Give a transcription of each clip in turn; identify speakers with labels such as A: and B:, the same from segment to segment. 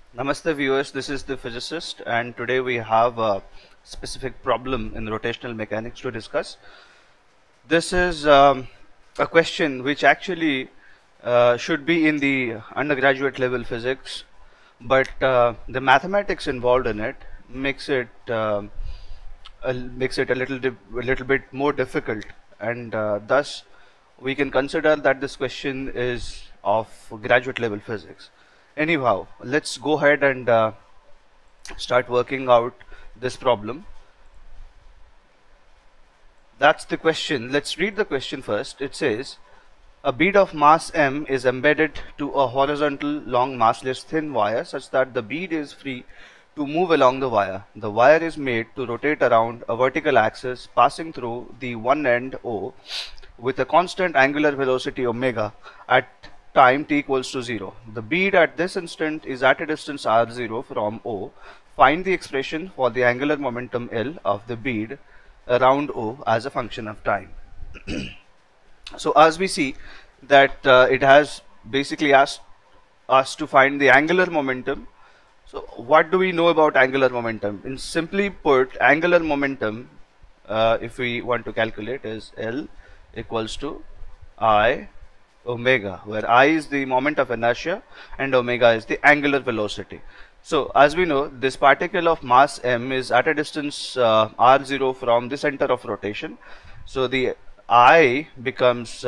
A: Namaste viewers, this is the physicist, and today we have a specific problem in rotational mechanics to discuss. This is a question which actually should be in the undergraduate level physics, but the mathematics involved in it makes it a little bit more difficult, and thus we can consider that this question is of graduate level physics. Anyhow, let's go ahead and start working out this problem. That's the question. Let's read the question first. It says, a bead of mass m is embedded to a horizontal long massless thin wire such that the bead is free to move along the wire. The wire is made to rotate around a vertical axis passing through the one end O with a constant angular velocity omega at time t equals to 0. The bead at this instant is at a distance r0 from O. Find the expression for the angular momentum L of the bead around O as a function of time. So as we see that it has basically asked us to find the angular momentum. So what do we know about angular momentum? In simply put, angular momentum, if we want to calculate, is L equals to I omega, where I is the moment of inertia and omega is the angular velocity. So as we know, this particle of mass m is at a distance r0 from the center of rotation. So the I becomes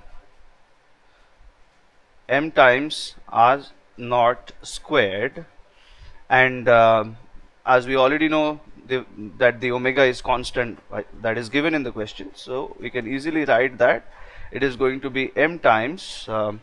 A: m times r naught squared, and as we already know that the omega is constant, that is given in the question, so we can easily write that it is going to be m times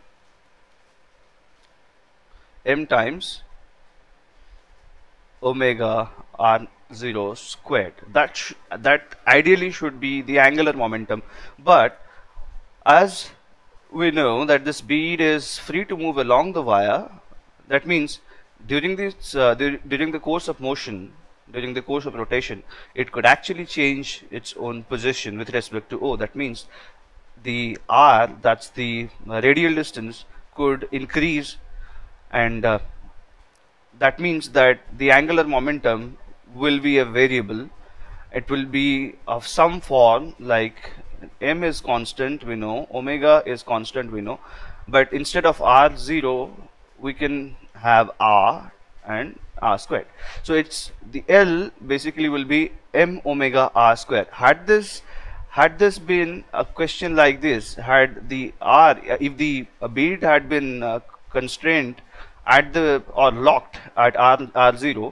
A: omega r0 squared. That ideally should be the angular momentum, but as we know that this bead is free to move along the wire, that means during this during the course of motion, during the course of rotation, it could actually change its own position with respect to O. That means the r, that's the radial distance, could increase, and that means that the angular momentum will be a variable. It will be of some form, like m is constant, we know, omega is constant, we know, but instead of r0 we can have r and r squared. So it's the L basically will be m omega r squared. Had this been a question like this, had the r, if the bead had been constrained at the, or locked at r0,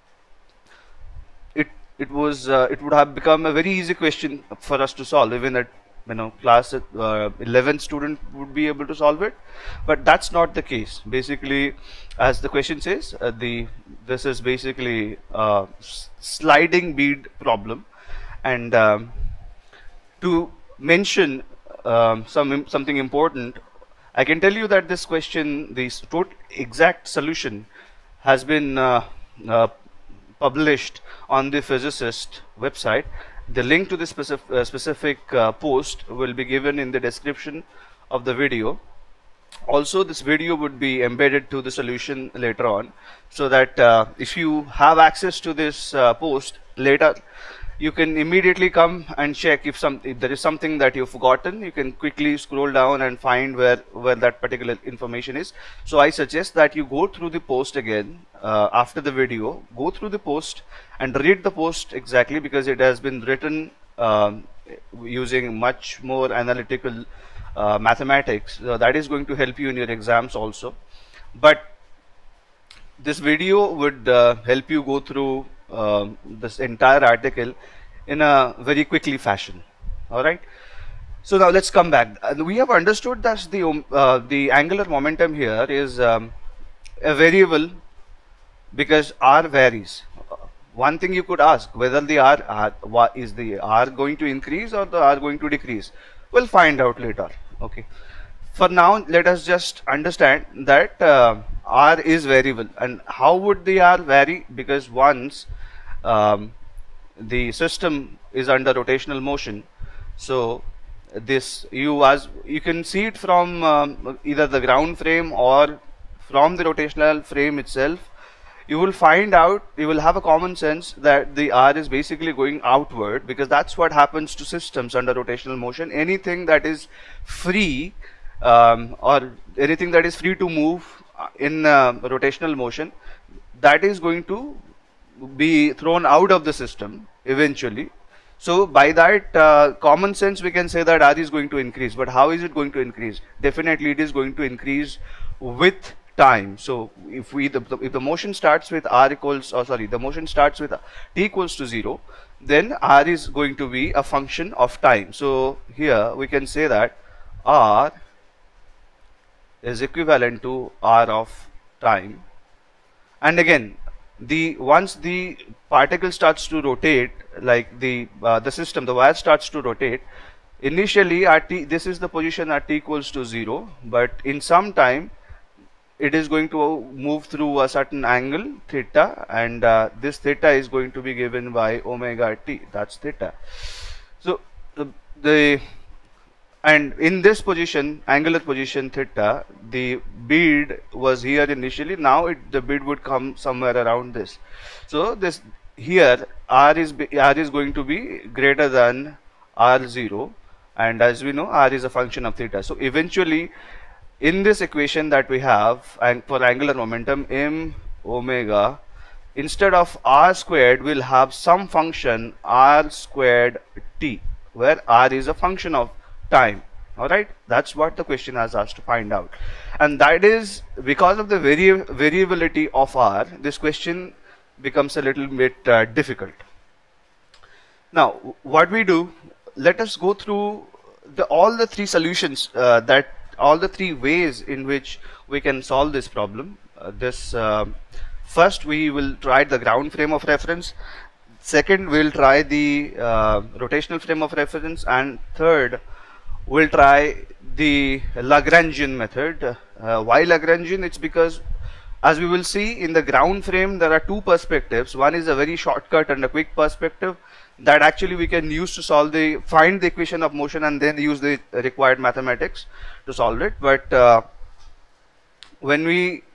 A: it would have become a very easy question for us to solve. Even at class 11 student would be able to solve it, but that's not the case. Basically, as the question says, this is basically a sliding bead problem, and to mention something important, I can tell you that this question, the exact solution, has been published on the physicist website. The link to this specific post will be given in the description of the video. Also, this video would be embedded to the solution later on, so that if you have access to this post later, you can immediately come and check if there is something that you've forgotten. You can quickly scroll down and find where that particular information is. So I suggest that you go through the post again after the video. Go through the post and read the post exactly, because it has been written using much more analytical mathematics. That is going to help you in your exams also. But this video would help you go through this entire article in a very quickly fashion. All right. So now let's come back. We have understood that the angular momentum here is a variable because r varies. One thing you could ask, whether the is the r going to increase or the r going to decrease. We'll find out later. Okay. For now, let us just understand that r is variable. And how would the r vary? Because once the system is under rotational motion, so this you can see it from either the ground frame or from the rotational frame itself. you will find out, you will have a common sense that the R is basically going outward, because that's what happens to systems under rotational motion. Anything that is free or anything that is free to move in rotational motion, that is going to be thrown out of the system eventually. So by that common sense, we can say that R is going to increase. But how is it going to increase? Definitely it is going to increase with time. So if the motion starts with the motion starts with t equals to 0, then R is going to be a function of time. So here we can say that R is equivalent to R of time. And again, once the particle starts to rotate, like the system, the wire starts to rotate, initially at t, this is the position at t equals to 0, but in some time it is going to move through a certain angle theta, and this theta is going to be given by omega t, that's theta. So and in this position, angular position theta, the bead was here initially. Now the bead would come somewhere around this. So this here R is going to be greater than R0, and as we know, R is a function of theta. So eventually, in this equation that we have, and for angular momentum, m omega, instead of R squared, we'll have some function R squared t, where R is a function of time. Alright, that's what the question has asked to find out, and that is because of the variability of R, this question becomes a little bit difficult. Now what we do, let us go through all the three solutions, all the three ways in which we can solve this problem. First we will try the ground frame of reference, second we'll try the rotational frame of reference, and third we'll try the Lagrangian method. Why Lagrangian? It's because, as we will see, in the ground frame there are two perspectives. One is a very shortcut and a quick perspective that actually we can use to find the equation of motion and then use the required mathematics to solve it. But when we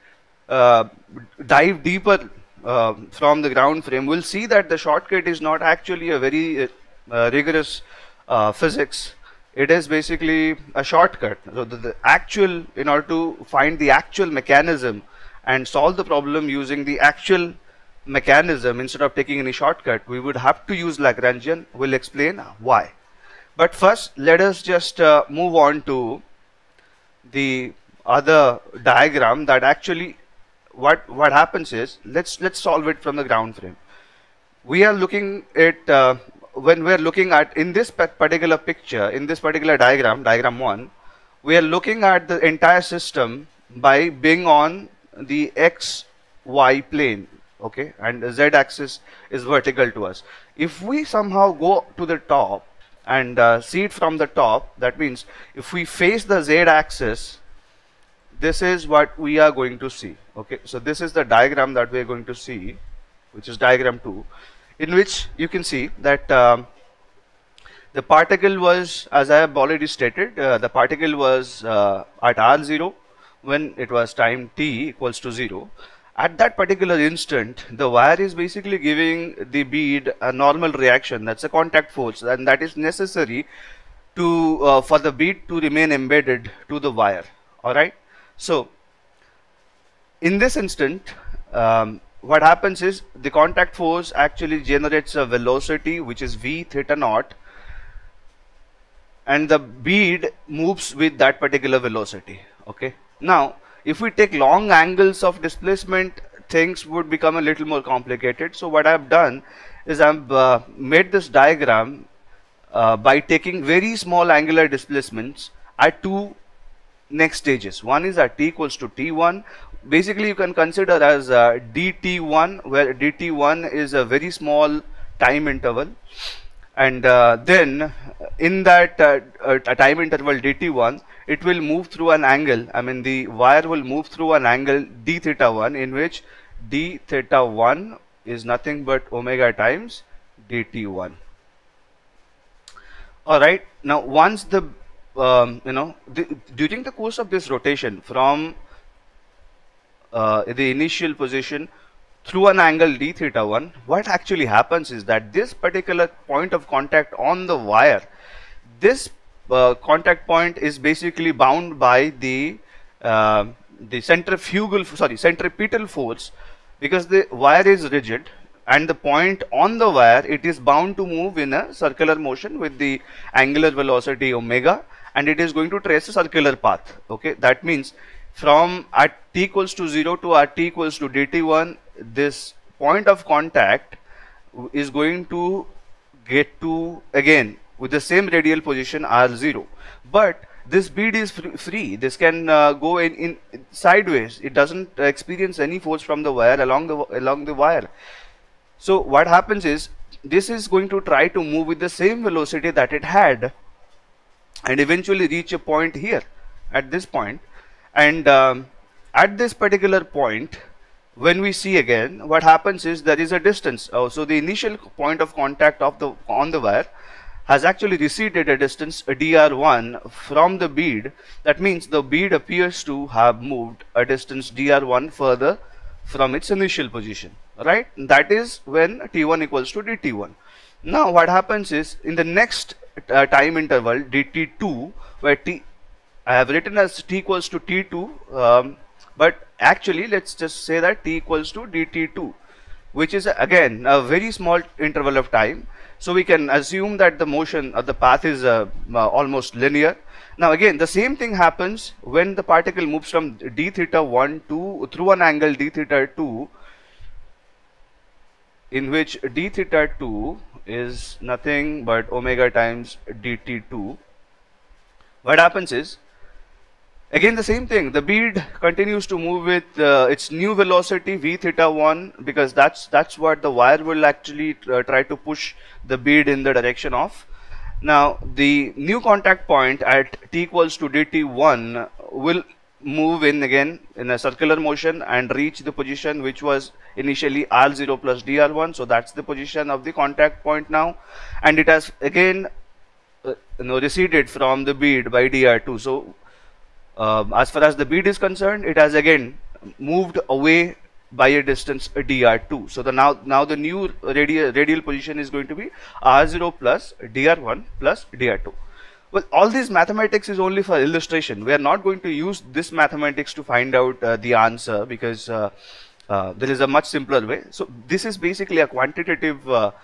A: dive deeper from the ground frame, we'll see that the shortcut is not actually a very rigorous physics. It is basically a shortcut. So in order to find the actual mechanism and solve the problem using the actual mechanism instead of taking any shortcut, we would have to use Lagrangian. We'll explain why. But first, let us just move on to the other diagram. That actually what happens is, let's solve it from the ground frame. We are looking at when we are looking at, in this particular picture, in this particular diagram 1, we are looking at the entire system by being on the XY plane, okay, and the Z axis is vertical to us. If we somehow go to the top and see it from the top, that means if we face the Z axis, this is what we are going to see. Okay, so this is the diagram that we are going to see, which is diagram 2, in which you can see that the particle was, as I have already stated, the particle was at R0 when it was time t equals to 0. At that particular instant, the wire is basically giving the bead a normal reaction, that's a contact force, and that is necessary to for the bead to remain embedded to the wire. Alright, so in this instant, what happens is the contact force actually generates a velocity which is v theta naught, and the bead moves with that particular velocity. Okay, now if we take long angles of displacement, things would become a little more complicated. So what I have done is I have made this diagram by taking very small angular displacements at two next stages. One is at t equals to t1. Basically you can consider as dt1, where dt1 is a very small time interval, and then in that time interval dt1, it will move through an angle, I mean the wire will move through an angle d theta 1, in which d theta 1 is nothing but omega times dt1. Alright, now once the during the course of this rotation from the initial position through an angle d theta 1, what actually happens is that this particular point of contact on the wire, this contact point is basically bound by the centripetal force, because the wire is rigid and the point on the wire, it is bound to move in a circular motion with the angular velocity omega, and it is going to trace a circular path. Okay, that means from at t equals to 0 to at t equals to dt1, this point of contact is going to get to again with the same radial position r0, but this bead is free. This can go in sideways. It doesn't experience any force from the wire along the wire. So what happens is, this is going to try to move with the same velocity that it had and eventually reach a point here at this point. And at this particular point, when we see again, what happens is there is a distance. So the initial point of contact of on the wire has actually receded a distance dr1 from the bead. That means the bead appears to have moved a distance dr1 further from its initial position, right? That is when t1 equals to dt1. Now what happens is, in the next time interval dt2, where I have written as t equals to t2, but actually let's just say that t equals to dt2, which is again a very small interval of time. So we can assume that the motion of the path is almost linear. Now again, the same thing happens when the particle moves from d theta 1 to through an angle d theta 2, in which d theta 2 is nothing but omega times dt2. What happens is, again the same thing, the bead continues to move with its new velocity v theta 1, because that's what the wire will actually try to push the bead in the direction of. Now the new contact point at t equals to dt1 will move in again in a circular motion and reach the position which was initially r0 plus dr1. So that's the position of the contact point now, and it has again receded from the bead by dr2. So as far as the bead is concerned, it has again moved away by a distance dr2. So now the new radial position is going to be r0 plus dr1 plus dr2. Well, all these mathematics is only for illustration. We are not going to use this mathematics to find out the answer, because there is a much simpler way. So this is basically a qualitative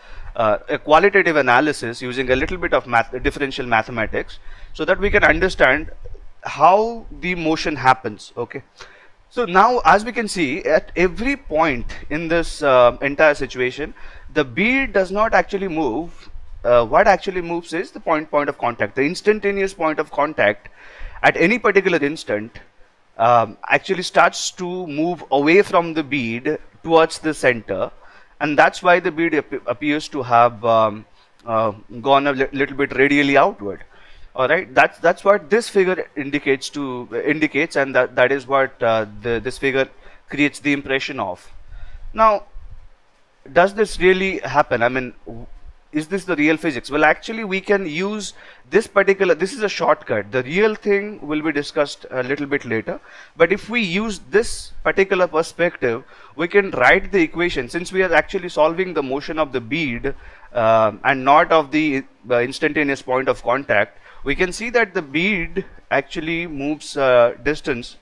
A: analysis using a little bit of differential mathematics, so that we can understand how the motion happens. Okay, so now as we can see, at every point in this entire situation, the bead does not actually move. What actually moves is the point of contact. The instantaneous point of contact at any particular instant actually starts to move away from the bead towards the center, and that's why the bead appears to have gone a little bit radially outward. All right, that's what this figure indicates, and that is what this figure creates the impression of. Now, does this really happen? I mean, is this the real physics? Well, actually we can use this is a shortcut. The real thing will be discussed a little bit later, but if we use this particular perspective, we can write the equation. Since we are actually solving the motion of the bead and not of the instantaneous point of contact, we can see that the bead actually moves distance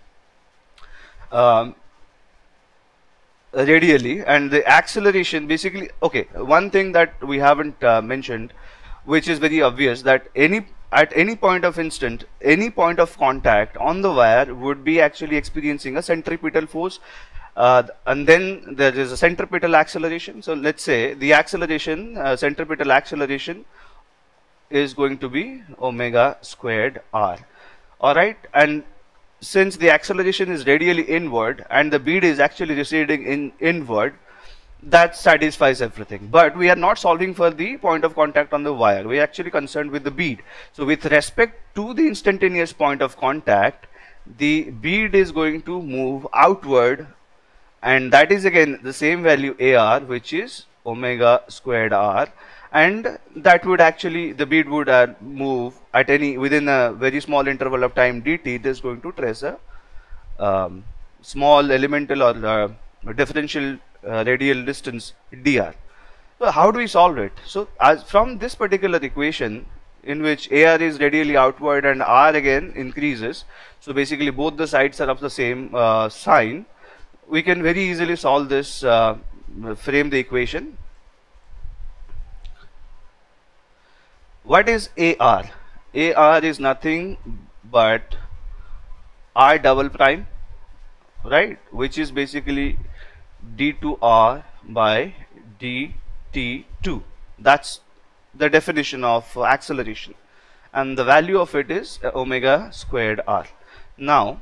A: radially, and the acceleration basically, okay, one thing that we haven't mentioned, which is very obvious, that at any point of instant, any point of contact on the wire would be actually experiencing a centripetal force, and then there is a centripetal acceleration. So let's say the acceleration, centripetal acceleration, is going to be omega squared r. All right, and since the acceleration is radially inward and the bead is actually receding inward, that satisfies everything. But we are not solving for the point of contact on the wire. We are actually concerned with the bead. So with respect to the instantaneous point of contact, the bead is going to move outward, and that is again the same value ar, which is omega squared r, and that would actually, the bead would move at within a very small interval of time dt. This is going to trace a small elemental or differential radial distance dr. So how do we solve it? So as from this particular equation, in which AR is radially outward and R again increases, so basically both the sides are of the same sign, we can very easily solve this, frame the equation. What is AR? AR is nothing but R double prime, right, which is basically d2r by dt2. That's the definition of acceleration, and the value of it is omega squared r. Now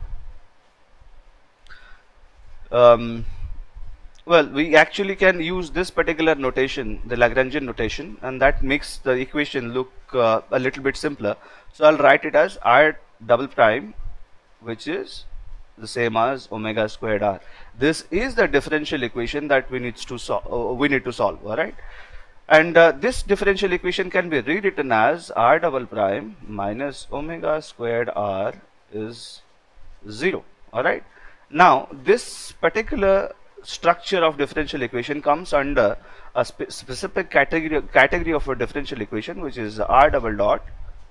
A: well, we actually can use this particular notation, the Lagrangian notation, and that makes the equation look a little bit simpler. So I'll write it as r double prime, which is the same as omega squared r. This is the differential equation that we need to solve. All right, and this differential equation can be rewritten as r double prime minus omega squared r is 0. All right. Now this particular structure of differential equation comes under a specific category of a differential equation, which is r double dot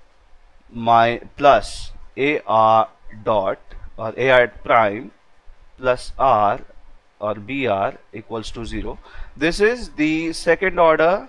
A: plus ar dot or ar prime plus r or br equals to 0. This is the second order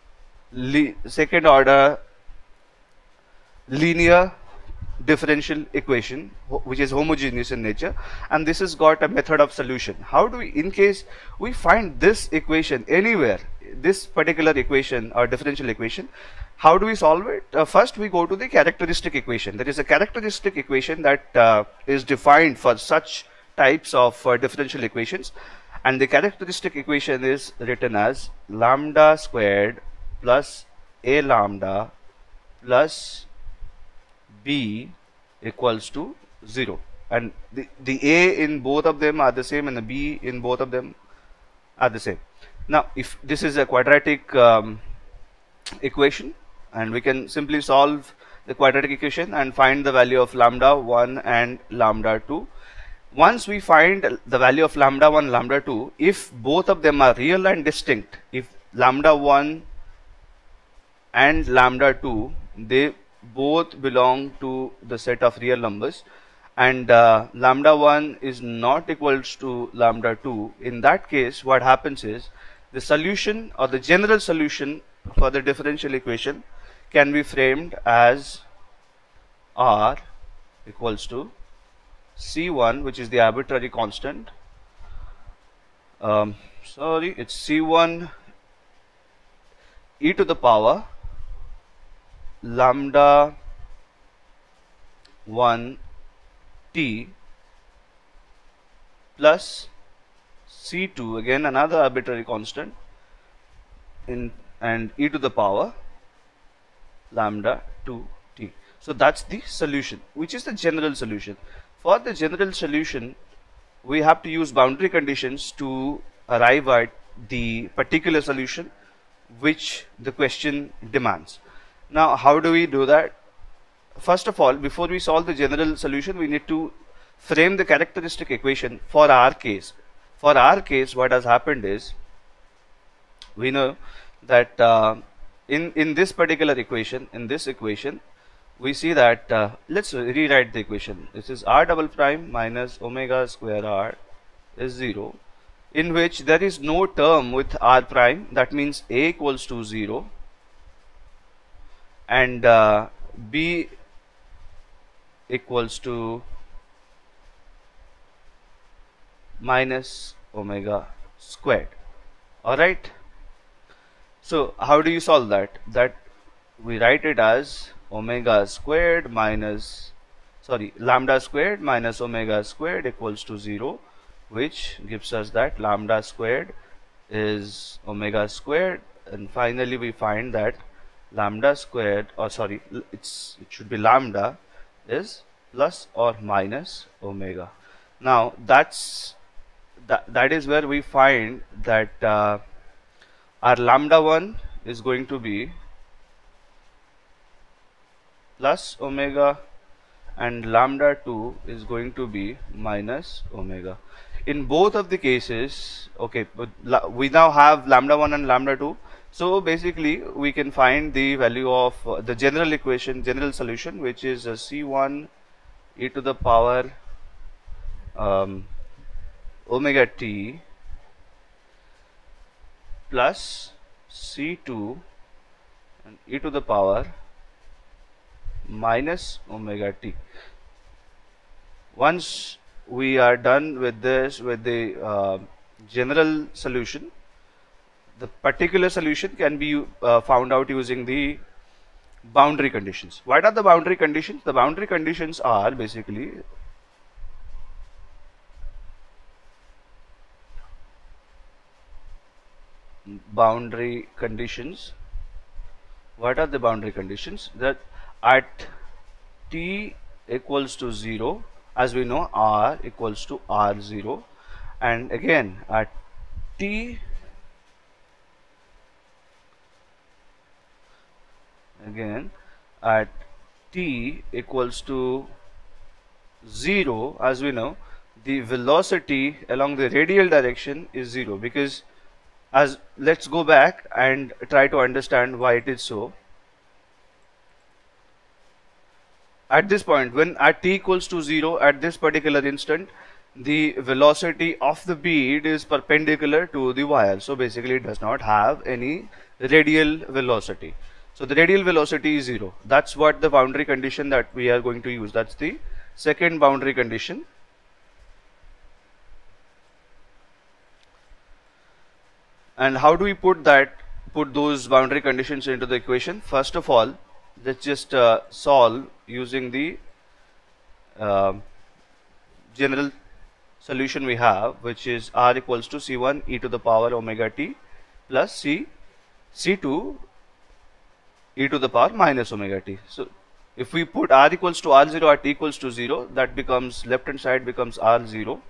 A: linear differential equation, which is homogeneous in nature, and this has got a method of solution. How do we, in case we find this equation anywhere, this particular equation or differential equation, how do we solve it? First we go to the characteristic equation. There is a characteristic equation that is defined for such types of differential equations, and the characteristic equation is written as lambda squared plus a lambda plus b equals to 0, and the a in both of them are the same and the b in both of them are the same. Now if this is a quadratic equation, and we can simply solve the quadratic equation and find the value of lambda 1 and lambda 2. Once we find the value of lambda 1, lambda 2, if both of them are real and distinct, if lambda 1 and lambda 2, they both belong to the set of real numbers, and lambda 1 is not equals to lambda 2, in that case what happens is the solution or the general solution for the differential equation can be framed as r equals to c1, which is the arbitrary constant, it's c1 e to the power lambda 1 t plus c2, again another arbitrary constant, and e to the power lambda 2 t. So that's the solution, which is the general solution. For the general solution, we have to use boundary conditions to arrive at the particular solution which the question demands. Now how do we do that? First of all, before we solve the general solution, we need to frame the characteristic equation for our case. For our case, what has happened is, we know that in this particular equation, we see that let's rewrite the equation. This is r double prime minus omega square r is 0, in which there is no term with r prime. That means a equals to 0 and b equals to minus omega squared. Alright, so how do you solve that? That we write it as omega squared minus, lambda squared minus omega squared equals to 0, which gives us that lambda squared is omega squared, and finally we find that lambda squared, it should be lambda is plus or minus omega. Now that is where we find that our lambda 1 is going to be plus omega and lambda 2 is going to be minus omega. in both of the cases, okay, but we now have lambda 1 and lambda 2. So basically we can find the value of the general equation, general solution, which is C1 e to the power omega t plus C2 and e to the power minus omega t. Once we are done with this, with the general solution, the particular solution can be found out using the boundary conditions. What are the boundary conditions? The boundary conditions are basically boundary conditions. What are the boundary conditions? That at t equals to 0, as we know, r equals to r0, and again at t equals to 0, as we know, the velocity along the radial direction is 0, because let's go back and try to understand why it is so. At this point, when at t equals to 0, at this particular instant, the velocity of the bead is perpendicular to the wire. So basically it does not have any radial velocity. So the radial velocity is 0. That's what the boundary condition that we are going to use. That's the second boundary condition. And how do we put those boundary conditions into the equation? First of all, let's just solve using the general solution we have, which is r equals to C1 e to the power omega t plus C2 e to the power minus omega t. So if we put r equals to r0 at t equals to 0, that becomes, left hand side becomes r0,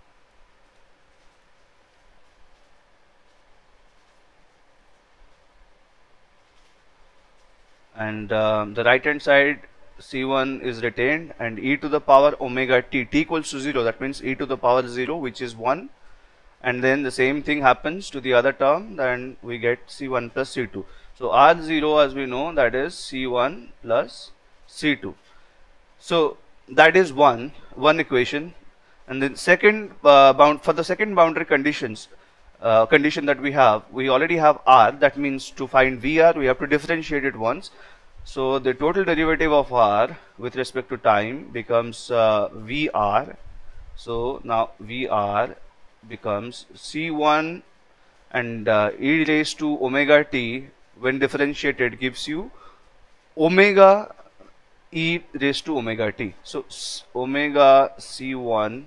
A: and the right hand side C1 is retained, and e to the power omega t equals to 0, that means e to the power 0, which is 1, and then the same thing happens to the other term, then we get C1 plus C2. So R0, as we know, that is C1 plus C2. So that is one equation. And then second for the second boundary condition that we already have R. That means to find VR, we have to differentiate it once. So the total derivative of R with respect to time becomes VR. So now VR becomes C1 and e raised to omega t when differentiated gives you omega e raised to omega t. So omega C1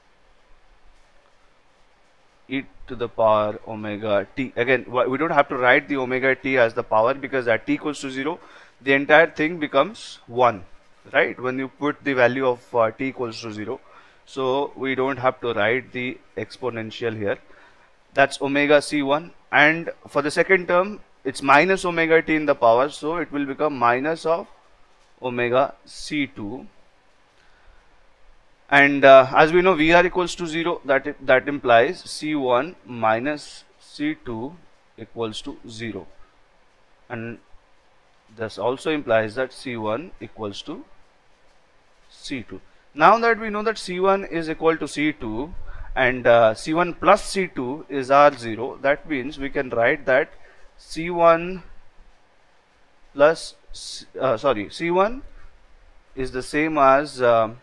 A: e to the power omega t. Again, we don't have to write the omega t as the power, because at t equals to 0, the entire thing becomes 1, right? When you put the value of t equals to 0. So we don't have to write the exponential here. That's omega C1, and for the second term, it's minus omega t in the power, so it will become minus of omega C2. And as we know, VR equals to 0, that implies C1 minus C2 equals to 0, and this also implies that C1 equals to C2. Now that we know that C1 is equal to C2 and C1 plus C2 is R0, that means we can write that C1 plus C1 is the same as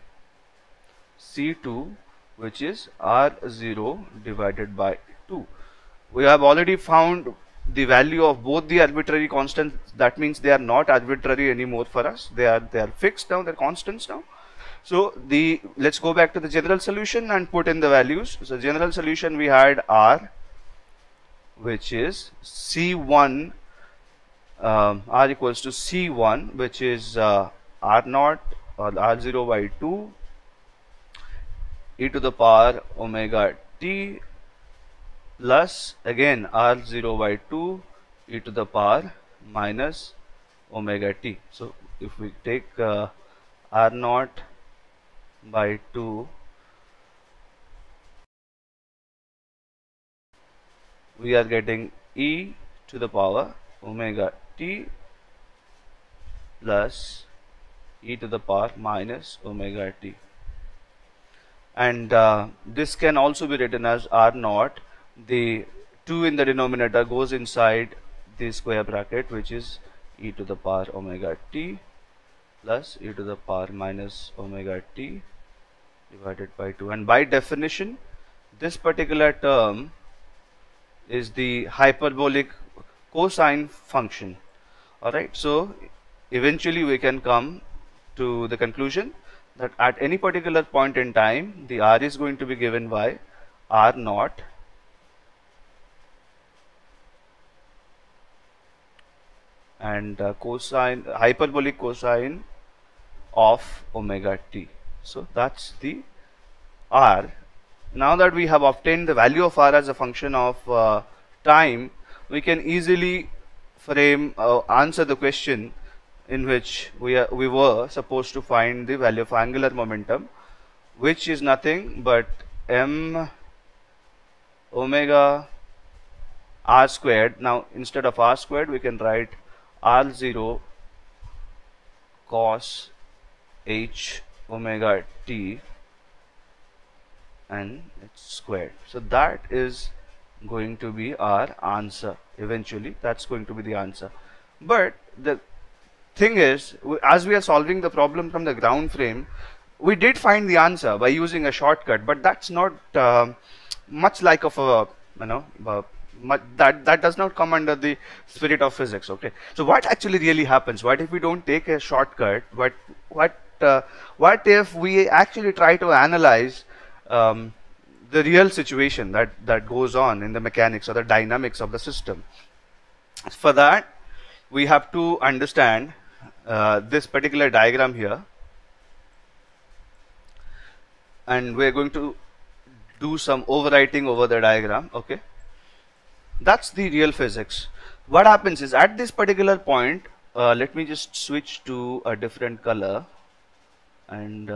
A: C2, which is R0 divided by 2. We have already found the value of both the arbitrary constants. That means they are not arbitrary anymore for us. They are fixed now, they are constants now. So let's go back to the general solution and put in the values. So general solution, we had R, which is C1, R equals to C1, which is R0 or R0 by 2 e to the power omega t plus again R0 by 2 e to the power minus omega t. So if we take R0 by 2 we are getting e to the power omega t plus e to the power minus omega t. And this can also be written as r naught. The 2 in the denominator goes inside the square bracket, which is e to the power omega t plus e to the power minus omega t divided by 2. And by definition, this particular term is the hyperbolic cosine function. Alright, so eventually we can come to the conclusion that at any particular point in time, the r is going to be given by r naught and hyperbolic cosine of omega t. So that's the r. Now that we have obtained the value of r as a function of time, we can easily frame answer the question in which we were supposed to find the value of angular momentum, which is nothing but m omega r squared. Now instead of r squared, we can write r0 cos h omega t and it's squared. So that is going to be our answer. Eventually that's going to be the answer. But the thing is, as we are solving the problem from the ground frame, we did find the answer by using a shortcut, but that's not much like of a, that does not come under the spirit of physics. Okay, so what actually really happens? What if we don't take a shortcut? What if we actually try to analyze the real situation that goes on in the mechanics or the dynamics of the system? For that, we have to understand this particular diagram here, and we're going to do some overwriting over the diagram. Okay, that's the real physics. What happens is, at this particular point, let me just switch to a different color and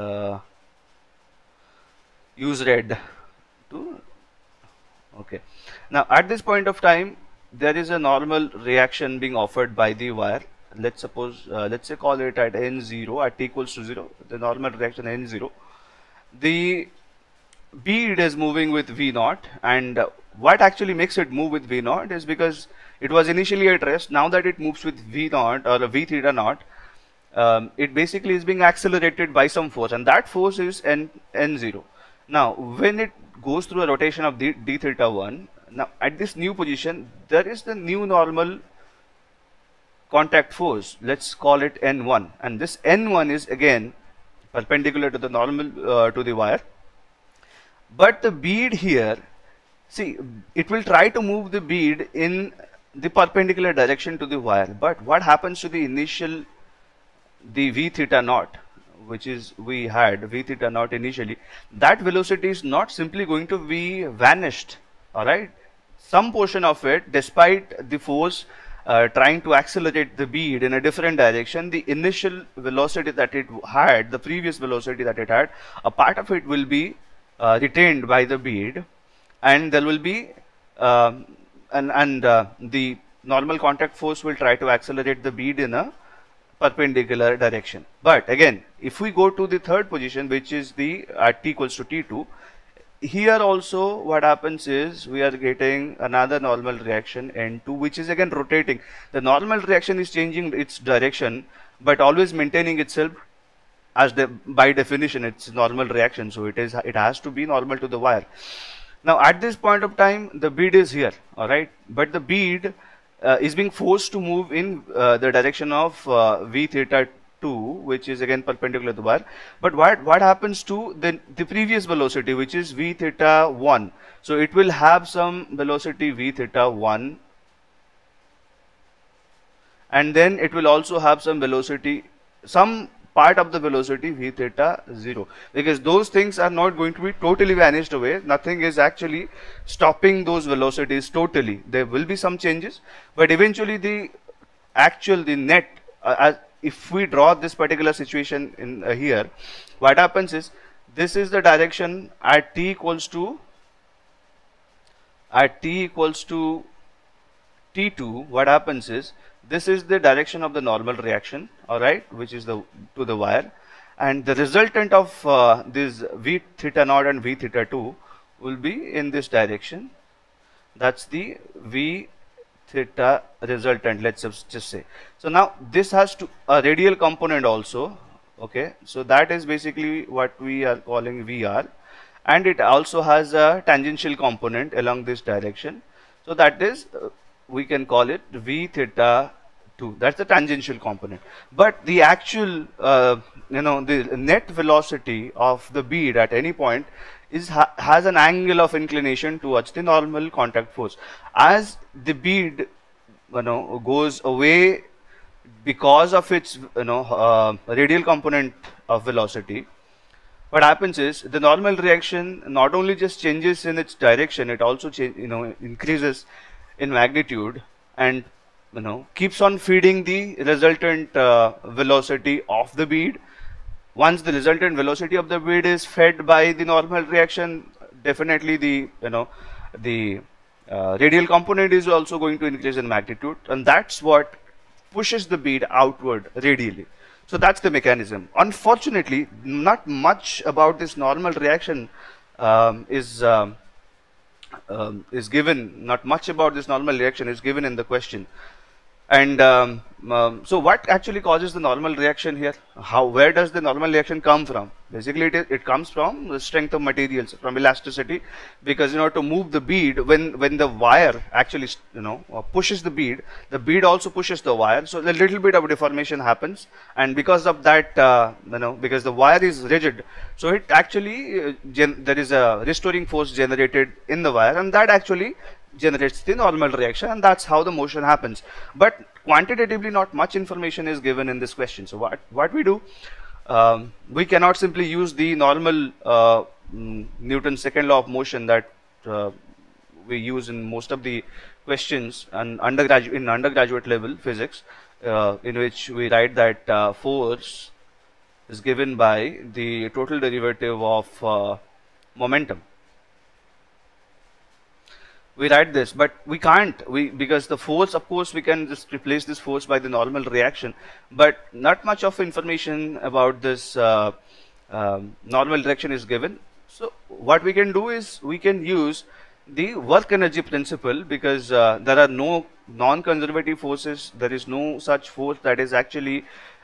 A: use red to, okay. Now at this point of time, there is a normal reaction being offered by the wire. Let's suppose, let's say call it at n0, at t equals to 0, the normal reaction n0. The bead is moving with V0, and what actually makes it move with V0 is because it was initially at rest. Now that it moves with V0 or v theta naught, it basically is being accelerated by some force, and that force is n0. Now when it goes through a rotation of d theta 1, now at this new position, there is the new normal contact force. Let's call it n1, and this n1 is again perpendicular to the normal to the wire. But the bead here, see, it will try to move the bead in the perpendicular direction to the wire. But what happens to the initial, the v theta naught, which is we had v theta naught initially, that velocity is not simply going to be vanished. All right, some portion of it, despite the force trying to accelerate the bead in a different direction, the initial velocity that it had, the previous velocity that it had, a part of it will be retained by the bead, and there will be the normal contact force will try to accelerate the bead in a perpendicular direction. But again, if we go to the third position, which is the at t equals to t2, here also what happens is we are getting another normal reaction n2, which is again rotating. The normal reaction is changing its direction, but always maintaining itself as by definition it's normal reaction, so it has to be normal to the wire. Now at this point of time, the bead is here, all right, but the bead is being forced to move in the direction of v theta 2, which is again perpendicular to the wire. But what happens to the previous velocity, which is v theta 1? So it will have some velocity v theta 1, and then it will also have some velocity, some part of the velocity v theta 0, because those things are not going to be totally vanished away. Nothing is actually stopping those velocities totally. There will be some changes, but eventually the net, if we draw this particular situation in here, what happens is, this is the direction at t equals to at t equals to T2, what happens is, this is the direction of the normal reaction, alright, which is to the wire, and the resultant of this V theta naught and V theta 2 will be in this direction. That's the V theta resultant, let's just say. So now this has a radial component also, okay, so that is basically what we are calling VR, and it also has a tangential component along this direction, so that is we can call it V theta 2. That's the tangential component. But the actual the net velocity of the bead at any point has an angle of inclination towards the normal contact force. As the bead goes away because of its radial component of velocity, what happens is the normal reaction not only just changes in its direction, it also increases in magnitude, and keeps on feeding the resultant velocity of the bead. Once the resultant velocity of the bead is fed by the normal reaction, definitely the radial component is also going to increase in magnitude, and that's what pushes the bead outward radially. So that's the mechanism. Unfortunately, not much about this normal reaction is given. Not much about this normal reaction is given in the question. And so what actually causes the normal reaction here? Where does the normal reaction come from? Basically it comes from the strength of materials, from elasticity, because to move the bead, when the wire actually pushes the bead also pushes the wire, so a little bit of deformation happens, and because of that because the wire is rigid, so it actually there is a restoring force generated in the wire, and that actually generates the normal reaction, and that's how the motion happens. But quantitatively not much information is given in this question. So what we do, we cannot simply use the normal Newton's second law of motion that we use in most of the questions and undergraduate level physics, in which we write that force is given by the total derivative of momentum. We write this, but we can't, because the force, of course, we can just replace this force by the normal reaction, but not much of information about this normal reaction is given. So what we can do is we can use the work energy principle, because there are no non-conservative forces. There is no such force that is actually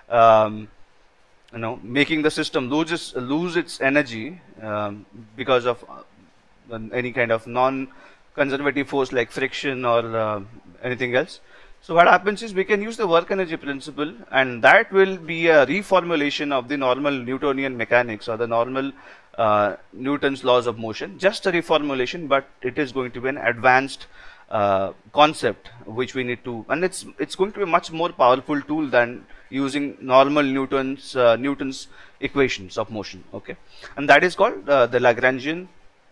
A: making the system lose its energy because of any kind of non-conservative force like friction or anything else. So what happens is we can use the work energy principle, and that will be a reformulation of the normal Newtonian mechanics or the normal Newton's laws of motion. Just a reformulation, but it is going to be an advanced concept which we need to, and it's going to be a much more powerful tool than using normal Newton's equations of motion. Okay, and that is called the Lagrangian.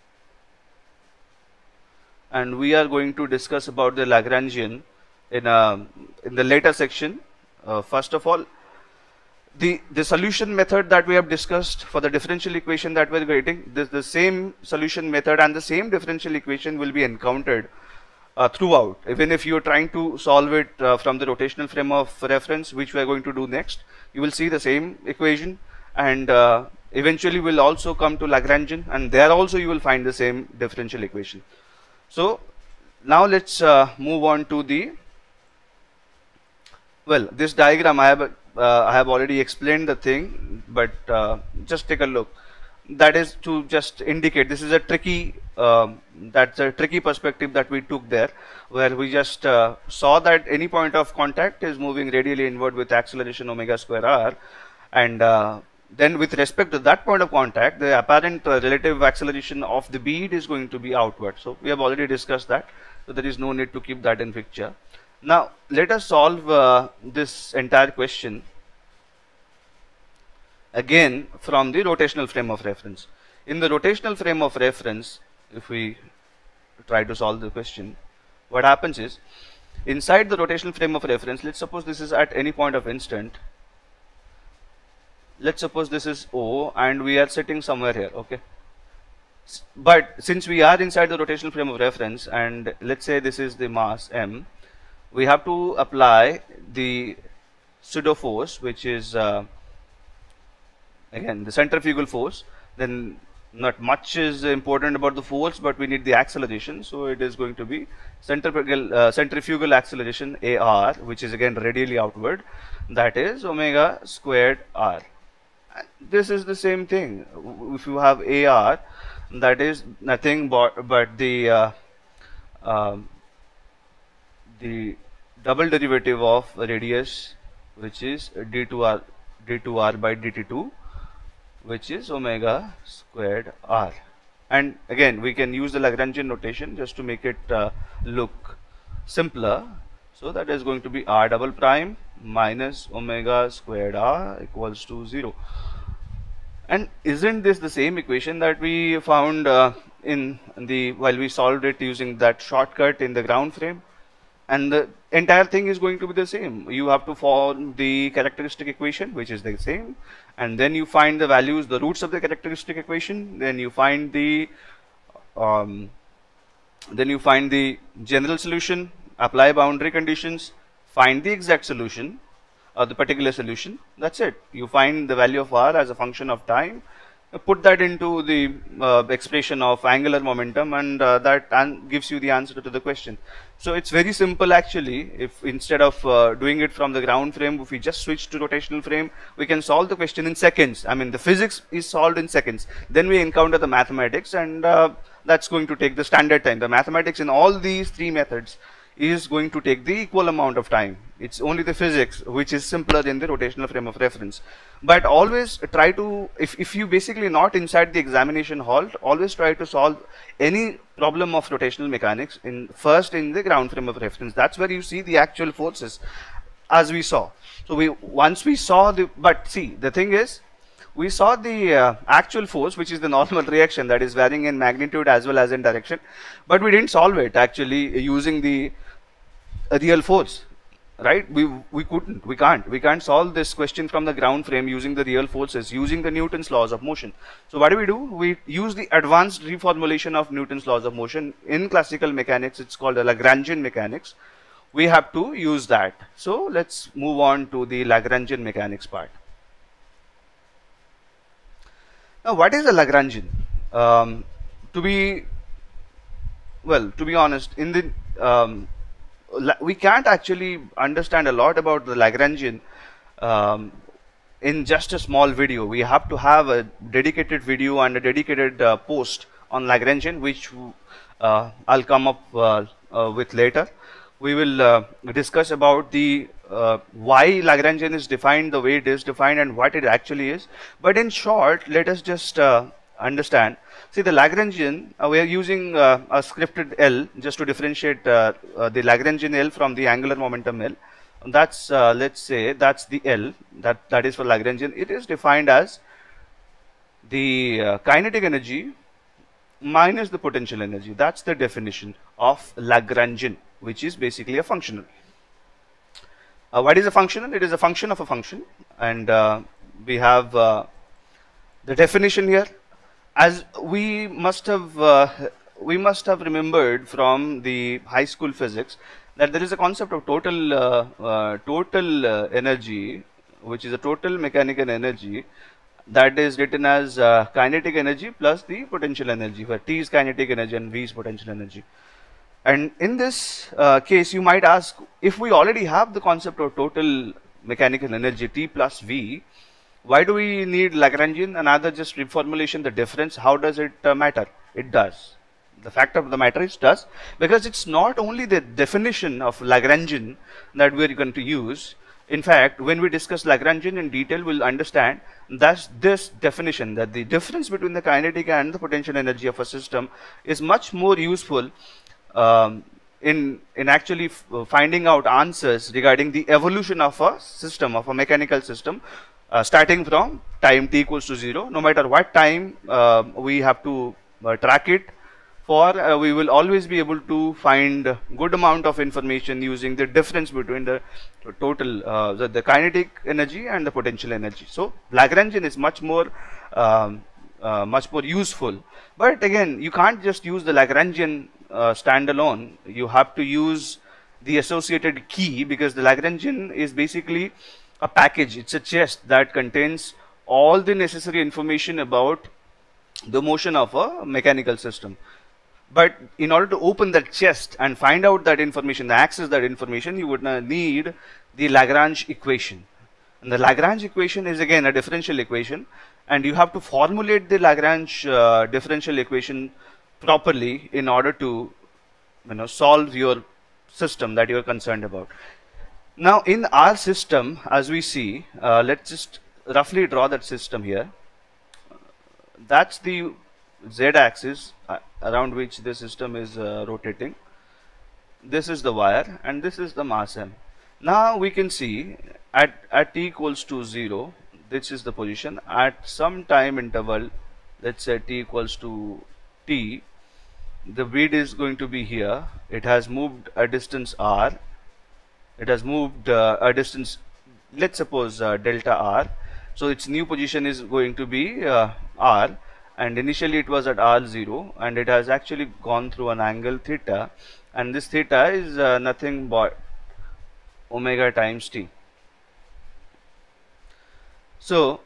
A: And we are going to discuss about the Lagrangian in the later section. First of all, the solution method that we have discussed for the differential equation that we are getting, the same solution method and the same differential equation will be encountered throughout, even if you are trying to solve it from the rotational frame of reference, which we are going to do next. You will see the same equation, and eventually will also come to Lagrangian, and there also you will find the same differential equation. So now let's move on to this diagram. I have already explained the thing, but just take a look. That is to just indicate this is a tricky that's a tricky perspective that we took there, where we just saw that any point of contact is moving radially inward with acceleration omega square r, and then with respect to that point of contact, the apparent relative acceleration of the bead is going to be outward. So we have already discussed that, so there is no need to keep that in picture. Now let us solve this entire question again from the rotational frame of reference. In the rotational frame of reference, if we try to solve the question, what happens is, inside the rotational frame of reference, let's suppose this is at any point of instant. Let's suppose this is O and we are sitting somewhere here. Okay, But since we are inside the rotational frame of reference, and let's say this is the mass m, we have to apply the pseudo force, which is again the centrifugal force. Then not much is important about the force, but we need the acceleration, so it is going to be centrifugal acceleration AR, which is again radially outward, that is omega squared r. And this is the same thing. If you have AR, that is nothing but the double derivative of radius, which is d2r by dt2, which is omega squared r. And again we can use the Lagrangian notation just to make it look simpler. So that is going to be r double prime minus omega squared r equals to 0. And isn't this the same equation that we found while we solved it using that shortcut in the ground frame? And the entire thing is going to be the same. You have to form the characteristic equation, which is the same, and then you find the values, the roots of the characteristic equation. Then you find the general solution, apply boundary conditions, find the exact solution or the particular solution. That's it. You find the value of r as a function of time, put that into the expression of angular momentum, and that gives you the answer to the question. So it's very simple actually. If instead of doing it from the ground frame, if we just switch to rotational frame, we can solve the question in seconds. I mean, the physics is solved in seconds. Then we encounter the mathematics, and that's going to take the standard time. The mathematics in all these three methods is going to take the equal amount of time. It's only the physics which is simpler in the rotational frame of reference. But always try to, if you basically not inside the examination hall, always try to solve any problem of rotational mechanics first in the ground frame of reference. That's where you see the actual forces, as we saw. So once we saw but see, the thing is, we saw the actual force, which is the normal reaction that is varying in magnitude as well as in direction, but we didn't solve it actually using the real force, right? We can't solve this question from the ground frame using the real forces, using the Newton's laws of motion. So what do? We use the advanced reformulation of Newton's laws of motion. In classical mechanics, it's called the Lagrangian mechanics. We have to use that. So let's move on to the Lagrangian mechanics part. Now, what is a Lagrangian? To be honest, we can't actually understand a lot about the Lagrangian in just a small video. We have to have a dedicated video and a dedicated post on Lagrangian, which I'll come up with later. We will discuss about the why Lagrangian is defined the way it is defined and what it actually is. But in short, let us just understand. See, the Lagrangian, we are using a scripted L just to differentiate the Lagrangian L from the angular momentum L. That's let's say that's the L that is for Lagrangian. It is defined as the kinetic energy minus the potential energy. That's the definition of Lagrangian, which is basically a functional. What is a functional? It is a function of a function, and we have the definition here. As we must have remembered from the high school physics that there is a concept of total energy, which is a total mechanical energy, that is written as kinetic energy plus the potential energy, where T is kinetic energy and V is potential energy. And in this case, you might ask, if we already have the concept of total mechanical energy T plus V, why do we need Lagrangian? Another just reformulation, the difference. How does it matter? It does. The fact of the matter is does, because it's not only the definition of Lagrangian that we're going to use. In fact, when we discuss Lagrangian in detail, we'll understand that this definition, that the difference between the kinetic and the potential energy of a system is much more useful in actually finding out answers regarding the evolution of a system, of a mechanical system, starting from time t equals to 0. No matter what time we have to track it for, we will always be able to find a good amount of information using the difference between the total the kinetic energy and the potential energy. So Lagrangian is much more much more useful. But again, you can't just use the Lagrangian standalone. You have to use the associated key, because the Lagrangian is basically a package. It's a chest that contains all the necessary information about the motion of a mechanical system. But in order to open that chest and find out that information, access that information, you would need the Lagrange equation. And the Lagrange equation is again a differential equation, and you have to formulate the Lagrange differential equation properly in order to solve your system that you are concerned about. Now in our system, as we see, let's just roughly draw that system here. That's the z-axis around which the system is rotating. This is the wire and this is the mass m. Now we can see at t equals to 0, this is the position. At some time interval, let's say t equals to t, the bead is going to be here. It has moved a distance r. It has moved a distance, let's suppose delta r. So its new position is going to be r, and initially it was at r0, and it has actually gone through an angle theta, and this theta is nothing but omega times t. So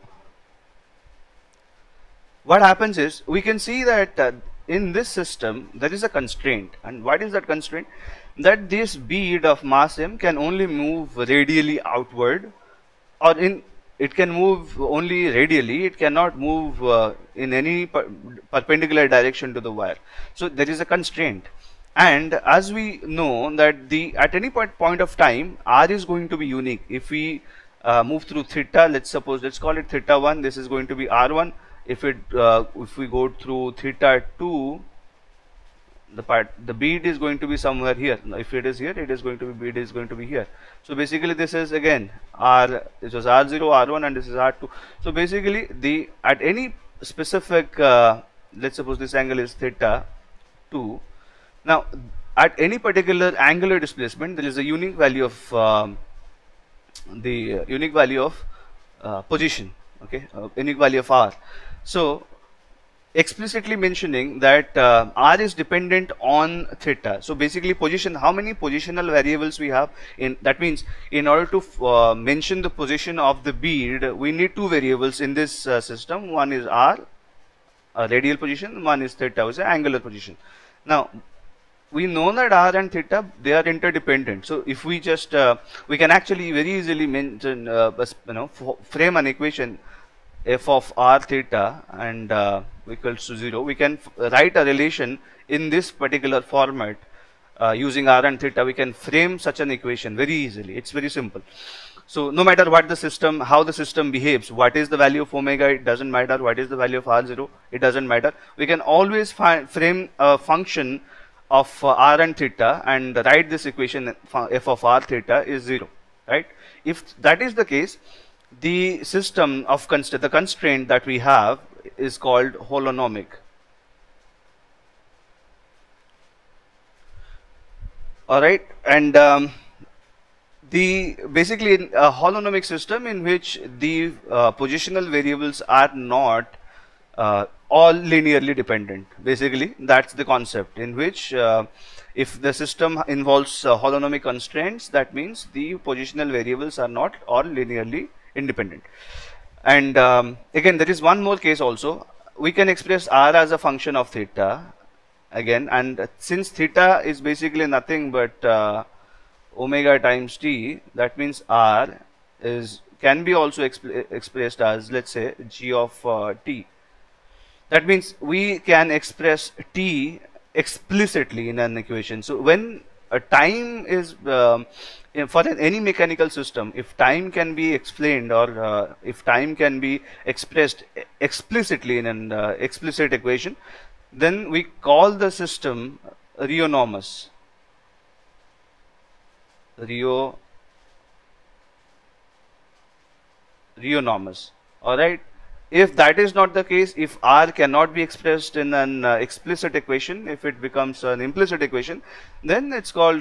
A: what happens is, we can see that in this system there is a constraint. And what is that constraint? That this bead of mass m can only move radially outward, or it can move only radially. It cannot move in any perpendicular direction to the wire. So there is a constraint. And as we know that at any point of time, r is going to be unique. If we move through theta, let's call it theta 1, this is going to be r1. If we go through theta 2, the bead is going to be somewhere here. If it is here, it is going to be, bead is going to be here. So basically this is again this was r0, r1, and this is r2. So basically at any specific let's suppose this angle is theta 2. Now at any particular angular displacement, there is a unique value of position, okay, unique value of r. So explicitly mentioning that r is dependent on theta. So basically position, how many positional variables we have that means in order to mention the position of the bead, we need two variables in this system. One is r, radial position, one is theta, which is angular position. Now we know that r and theta, they are interdependent. So if we just we can actually very easily mention frame an equation f of r theta and equals to 0. We can write a relation in this particular format using r and theta. We can frame such an equation very easily. It's very simple. So no matter what the system, how the system behaves, what is the value of omega, it doesn't matter. What is the value of r0, it doesn't matter. We can always frame a function of r and theta and write this equation f of r theta is 0, right? If that is the case, the system of the constraint that we have is called holonomic. All right, and basically a holonomic system in which the positional variables are not all linearly dependent. Basically that's the concept, in which if the system involves holonomic constraints, that means the positional variables are not all linearly independent. And again, there is one more case also. We can express r as a function of theta again, and since theta is basically nothing but omega times t, that means r can be also expressed as, let's say, g of t. That means we can express t explicitly in an equation. So when a time is for any mechanical system, if time can be explained, or if time can be expressed explicitly in an explicit equation, then we call the system rheonomous. Rheonomous. All right. If that is not the case, if r cannot be expressed in an explicit equation, if it becomes an implicit equation, then it's called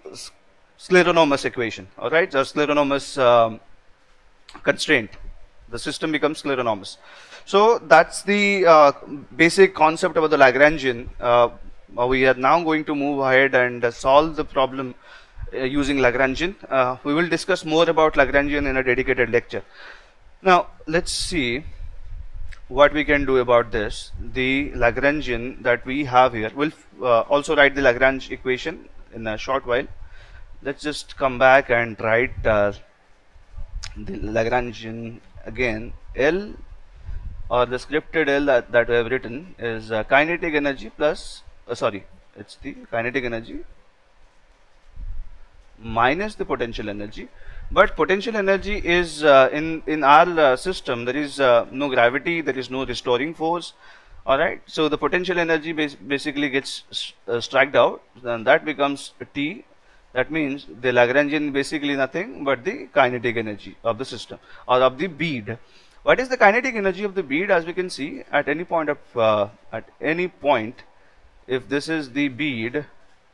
A: scleronomous equation. All right, the scleronomous constraint, the system becomes scleronormous. So that's the basic concept about the Lagrangian. We are now going to move ahead and solve the problem using Lagrangian. We will discuss more about Lagrangian in a dedicated lecture. Now let's see what we can do about this. The Lagrangian that we have here, we'll also write the Lagrange equation in a short while. Let's just come back and write the Lagrangian again. L, or the scripted L that we have written, is kinetic energy plus it's the kinetic energy minus the potential energy. But potential energy is in our system, there is no gravity, there is no restoring force. Alright, so the potential energy basically gets struck out, and that becomes T. That means the Lagrangian basically nothing but the kinetic energy of the system or of the bead. What is the kinetic energy of the bead? As we can see, at any point of if this is the bead,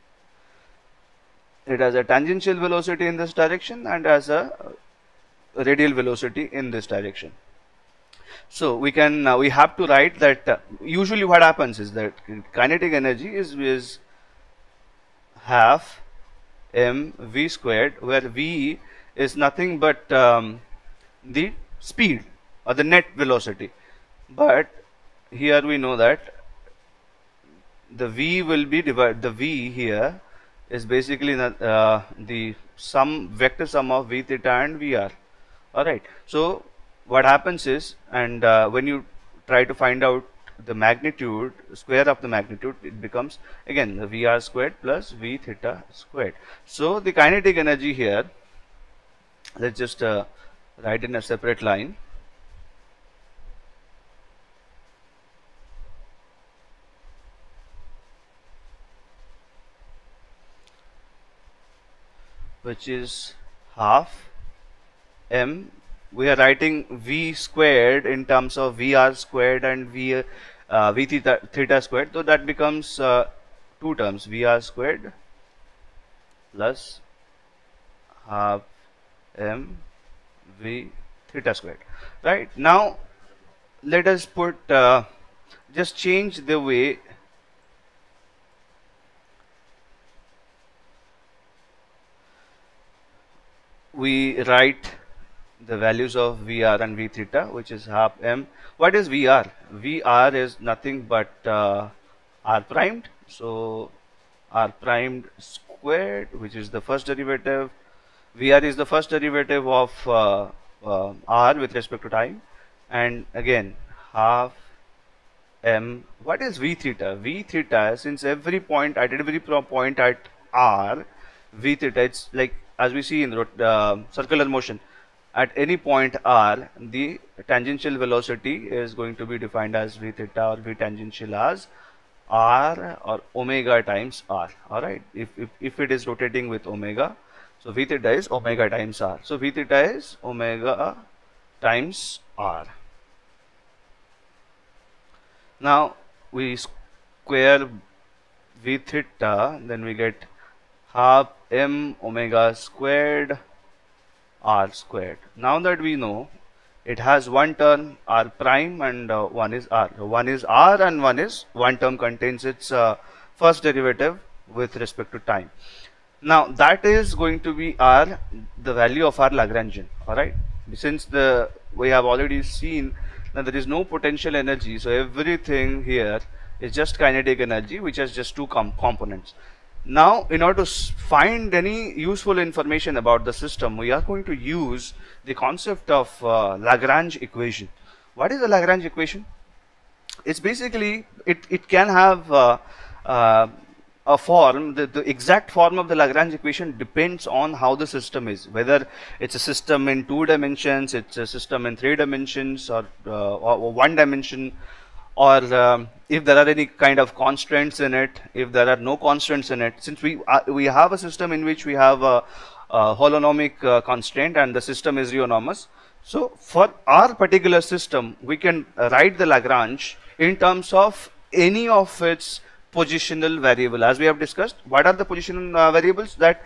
A: it has a tangential velocity in this direction and has a radial velocity in this direction. So we can we have to write that usually what happens is that kinetic energy is half mv squared, where v is nothing but the speed or the net velocity. But here we know that the v will be divided, the v here is basically the vector sum of v theta and vr. Alright, so what happens is, and when you try to find out the magnitude, square of the magnitude, it becomes again the vr squared plus v theta squared. So the kinetic energy here, let's just write in a separate line. Which is half m. We are writing v squared in terms of vr squared and v theta squared, so that becomes two terms, vr squared plus half m v theta squared. Right, now let us put just change the way we write the values of Vr and V theta, which is half m. What is Vr? Vr is nothing but r primed. So r primed squared, which is the first derivative. Vr is the first derivative of r with respect to time, and again half m. What is V theta? V theta, since every point at r, V theta, it's like as we see in the circular motion, at any point r, the tangential velocity is going to be defined as v theta or v tangential as r or omega times r. Alright, if it is rotating with omega, so v theta is omega times r. So v theta is omega times r. Now we square v theta, then we get half m omega squared r squared. Now that we know it has one term r prime and one is r. One is r and one term contains its first derivative with respect to time. Now that is going to be the value of our Lagrangian. Alright, since we have already seen that there is no potential energy, so everything here is just kinetic energy, which has just two components. Now, in order to find any useful information about the system, we are going to use the concept of Lagrange equation. What is the Lagrange equation? It's basically, it can have a form, the exact form of the Lagrange equation depends on how the system is, whether it's a system in 2 dimensions, it's a system in 3 dimensions, or 1 dimension, or if there are any kind of constraints in it, if there are no constraints in it. Since we have a system in which we have a holonomic constraint and the system is reonormous, so for our particular system we can write the Lagrange in terms of any of its positional variable. As we have discussed, what are the positional variables? That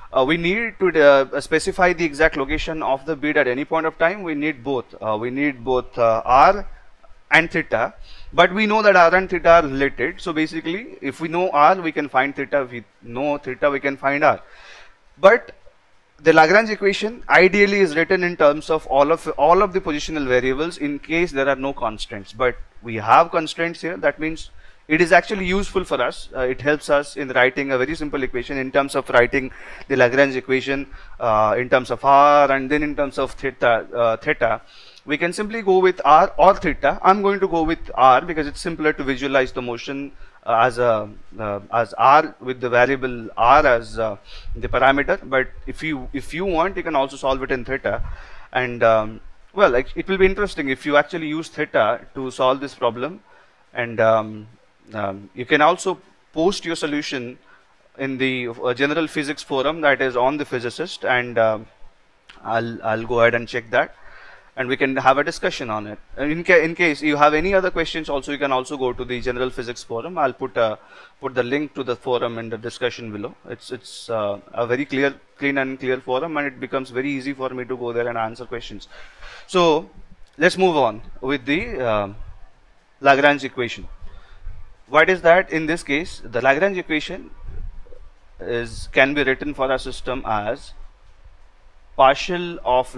A: we need to specify the exact location of the bead at any point of time. We need both. We need both r and theta, but we know that r and theta are related. So basically, if we know r, we can find theta. If we know theta, we can find r. But the Lagrange equation ideally is written in terms of all of the positional variables in case there are no constraints. But we have constraints here. That means it is actually useful for us. It helps us in writing a very simple equation in terms of writing the Lagrange equation in terms of r, and then in terms of theta. We can simply go with r or theta. I'm going to go with r because it's simpler to visualize the motion as r with the variable r as the parameter. But if you want, you can also solve it in theta, and well, it will be interesting if you actually use theta to solve this problem. And you can also post your solution in the general physics forum that is on the Physicist, and I'll go ahead and check that, and we can have a discussion on it. In case you have any other questions also, you can also go to the general physics forum. I'll put the link to the forum in the discussion below. It's a very clean and clear forum, and it becomes very easy for me to go there and answer questions. So let's move on with the Lagrange equation. What is that? In this case, the Lagrange equation can be written for a system as partial of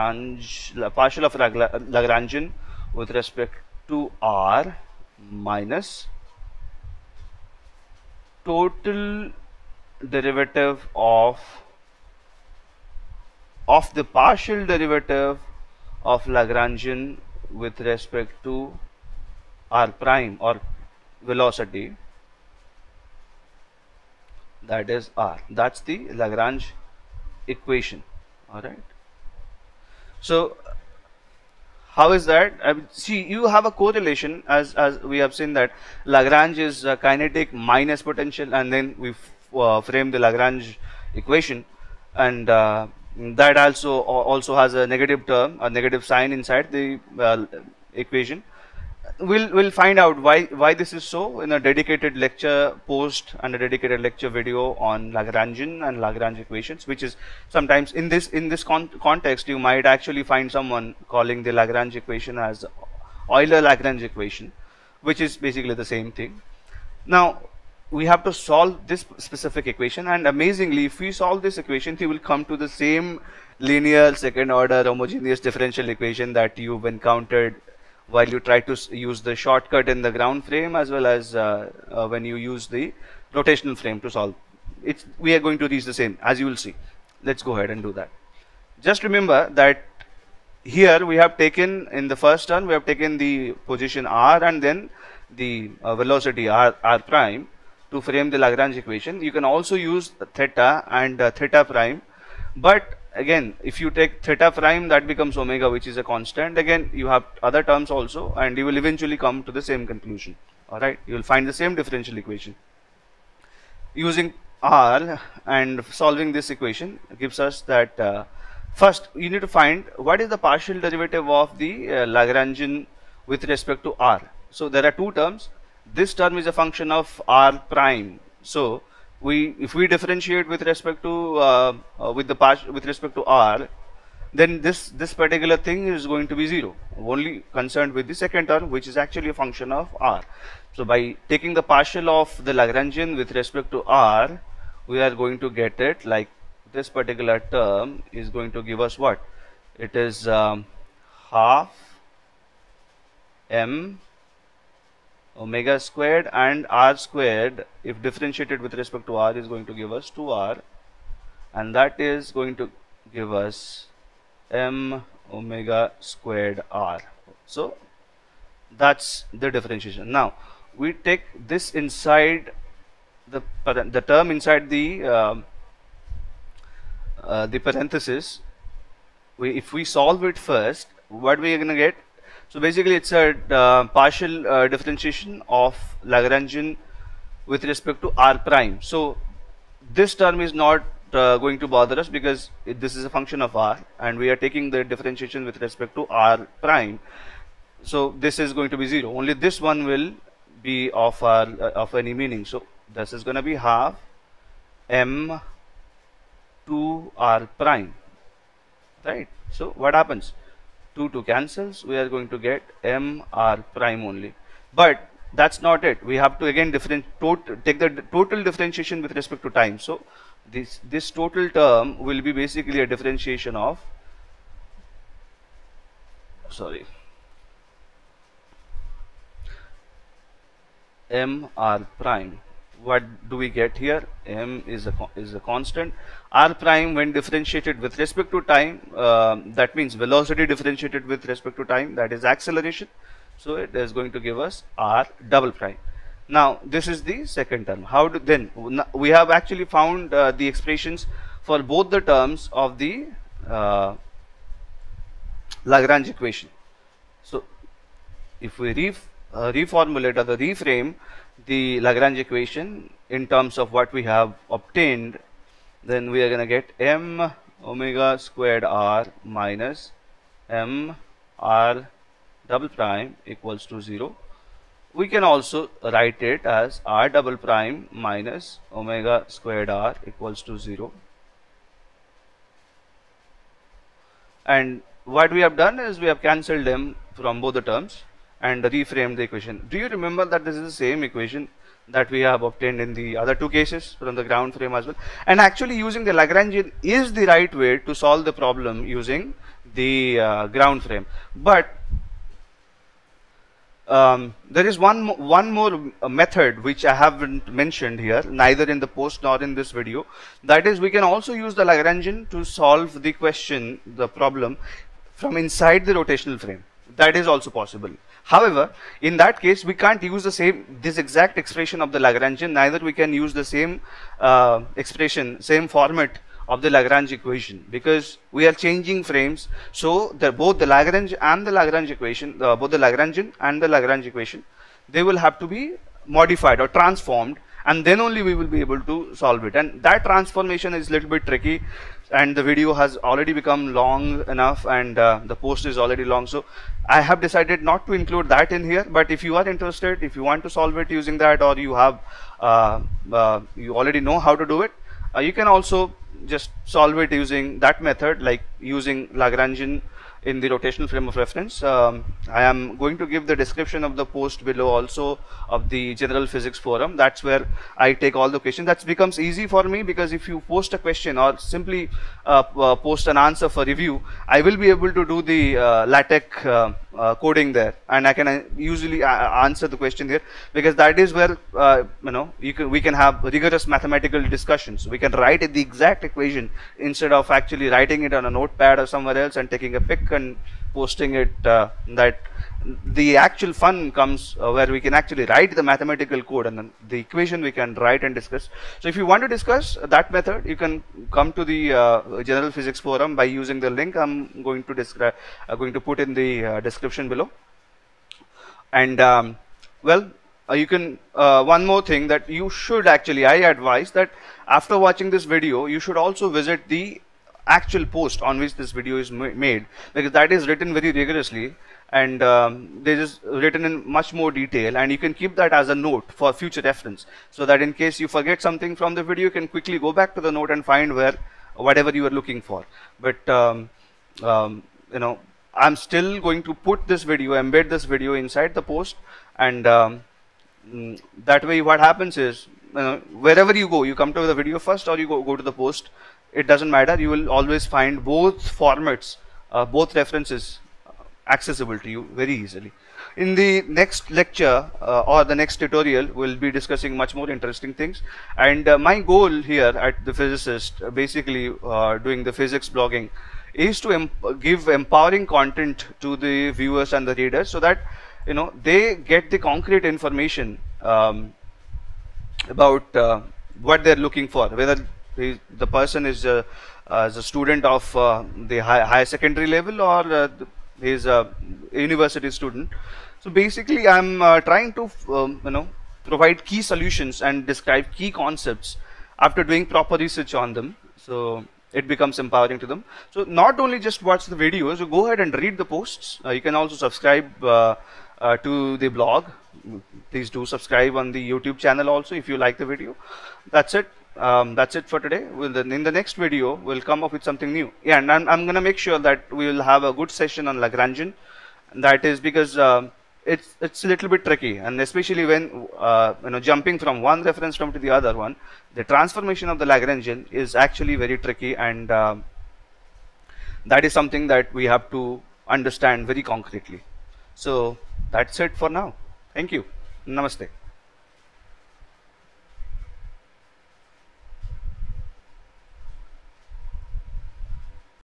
A: Lagrangian with respect to r minus total derivative of the partial derivative of Lagrangian with respect to r prime or velocity, that is r. That's the Lagrange equation. All right. So how is that? See, you have a correlation as we have seen that Lagrange is kinetic minus potential, and then we frame the Lagrange equation, and that also has a negative term, a negative sign inside the equation. We'll find out why this is so in a dedicated lecture post and a dedicated lecture video on Lagrangian and Lagrange equations, which is sometimes in this context you might actually find someone calling the Lagrange equation as Euler-Lagrange equation, which is basically the same thing. Now we have to solve this specific equation, and amazingly, if we solve this equation, we will come to the same linear second order homogeneous differential equation that you've encountered while you try to use the shortcut in the ground frame, as well as when you use the rotational frame to solve. We are going to reach the same, as you will see. Let's go ahead and do that. Just remember that here we have taken, in the first term, we have taken the position r and then the velocity r prime to frame the Lagrange equation. You can also use theta and theta prime, but again, if you take theta prime, that becomes omega, which is a constant. Again, you have other terms also, and you will eventually come to the same conclusion. All right, you will find the same differential equation. Using r and solving this equation gives us that first you need to find what is the partial derivative of the Lagrangian with respect to r. So there are two terms. This term is a function of r prime. So if we differentiate with respect to with respect to r, then this particular thing is going to be 0. Only concerned with the second term, which is actually a function of r. So by taking the partial of the Lagrangian with respect to r, we are going to get it like this particular term is going to give us what? It is half m omega squared, and r squared, if differentiated with respect to r, is going to give us 2r, and that is going to give us m omega squared r. So that's the differentiation. Now we take this inside the term inside the parenthesis. If we solve it first, what we are going to get? So basically, it's a partial differentiation of Lagrangian with respect to r prime. So this term is not going to bother us because this is a function of r, and we are taking the differentiation with respect to r prime. So this is going to be 0. Only this one will be of any meaning. So this is going to be half m 2r prime, right? So what happens? 2 cancels, we are going to get mr prime only. But that's not it. We have to again take the total differentiation with respect to time. So this total term will be basically a differentiation of, sorry, mr prime. What do we get here? M is a constant. R prime, when differentiated with respect to time, that means velocity differentiated with respect to time, that is acceleration. So it is going to give us r double prime. Now this is the second term. How do then we have actually found the expressions for both the terms of the Lagrange equation. So if we reformulate or the reframe the Lagrange equation in terms of what we have obtained, then we are going to get m omega squared r minus m r double prime equals to 0. We can also write it as r double prime minus omega squared r equals to 0. And what we have done is we have cancelled them from both the terms and reframed the equation. Do you remember that this is the same equation that we have obtained in the other two cases from the ground frame as well? And actually using the Lagrangian is the right way to solve the problem using the ground frame. But there is one more method which I haven't mentioned here, neither in the post nor in this video. That is, we can also use the Lagrangian to solve the question, the problem, from inside the rotational frame. That is also possible. However, in that case, we can't use this exact expression of the Lagrangian, neither we can use the same expression, same format of the Lagrange equation, because we are changing frames. So both the Lagrange and the Lagrange equation, both the Lagrangian and the Lagrange equation, they will have to be modified or transformed, and then only we will be able to solve it. And that transformation is a little bit tricky, and the video has already become long enough, and the post is already long, so I have decided not to include that in here. But if you are interested, if you want to solve it using that, or you have you already know how to do it, you can also just solve it using that method, like using Lagrangian in the rotational frame of reference. I am going to give the description of the post below also of the general physics forum. That's where I take all the questions. That becomes easy for me, because if you post a question or simply post an answer for review, I will be able to do the LaTeX coding there, and I can usually answer the question here, because that is where we can have rigorous mathematical discussions. We can write the exact equation instead of actually writing it on a notepad or somewhere else and taking a pic and posting it. That the actual fun comes where we can actually write the mathematical code, and then the equation we can write and discuss. So if you want to discuss that method, you can come to the general physics forum by using the link I'm going to put in the description below. And you can one more thing that you should actually, I advise that after watching this video, you should also visit the actual post on which this video is made, because that is written very rigorously, and this is written in much more detail, and you can keep that as a note for future reference, so that in case you forget something from the video, you can quickly go back to the note and find whatever you are looking for. But I'm still going to put this video, embed this video inside the post, and that way what happens is, wherever you go, you come to the video first or you go to the post, it doesn't matter, you will always find both formats, both references accessible to you very easily. In the next lecture or the next tutorial, we'll be discussing much more interesting things, and my goal here at The Physicist, basically doing the physics blogging, is to give empowering content to the viewers and the readers, so that they get the concrete information about what they're looking for, whether the person is a student of the higher secondary level, or is a university student. So basically I'm trying to provide key solutions and describe key concepts after doing proper research on them, so it becomes empowering to them. So not only just watch the videos, you go ahead and read the posts. You can also subscribe to the blog. Please do subscribe on the YouTube channel also if you like the video. That's it. that's it for today. In the next video, we'll come up with something new. Yeah, and I'm gonna make sure that we will have a good session on Lagrangian. That is because it's a little bit tricky, and especially when jumping from one reference term to the other one, the transformation of the Lagrangian is actually very tricky, and that is something that we have to understand very concretely. So that's it for now. Thank you. Namaste.